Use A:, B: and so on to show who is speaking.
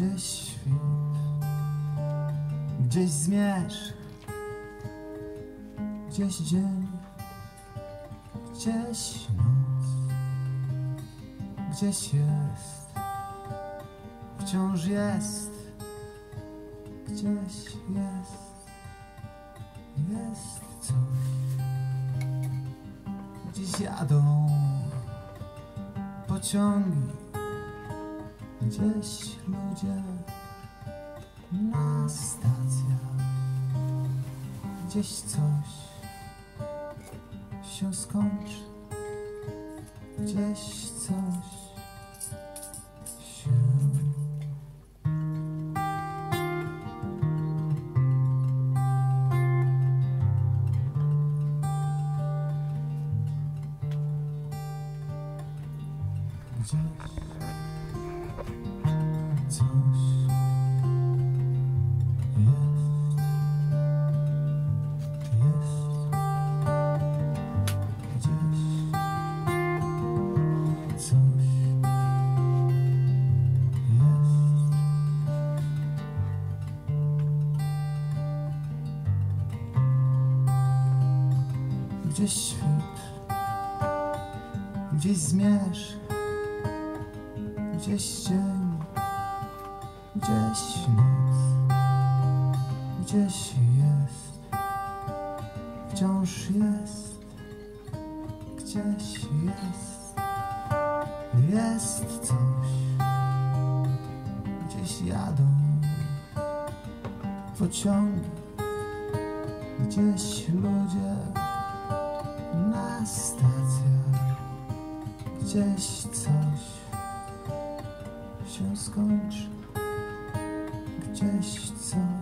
A: Gdzieś świt, gdzieś zmierzch, gdzieś dzień, gdzieś noc, gdzieś jest, wciąż jest, gdzieś jest coś. Gdzieś jadą pociągi, gdzieś ludzie na stacjach, gdzieś coś się skończy, gdzieś coś się gdzieś coś gdzieś świt, gdzieś zmierzch, gdzieś dzień, gdzieś noc, gdzieś jest, wciąż jest, gdzieś jest coś. Gdzieś jadą pociągi, gdzieś ludzie na stacjach, gdzieś coś się skończy, gdzieś coś